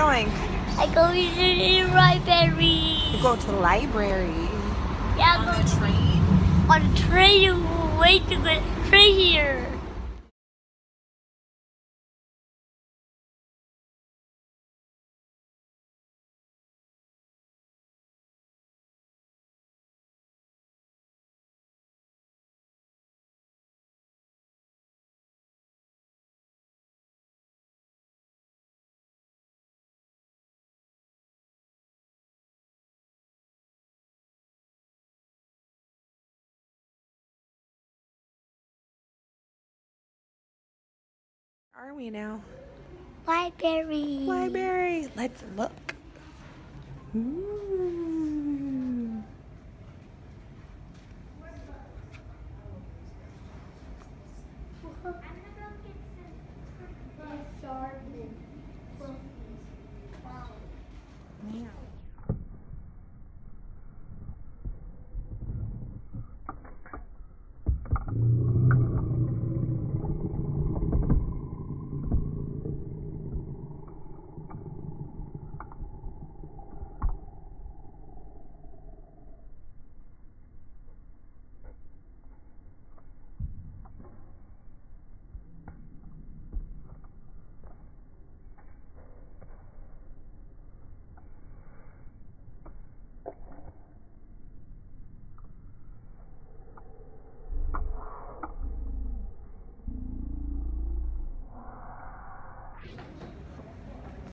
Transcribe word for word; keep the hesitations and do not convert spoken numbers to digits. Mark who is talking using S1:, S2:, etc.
S1: going?
S2: I go to the library.
S1: You go to the library.
S2: Yeah,
S1: On
S2: go
S1: the train?
S2: on the train. You wait to get train here.
S1: Where are we now?
S2: Library.
S1: Library. Let's look. Ooh.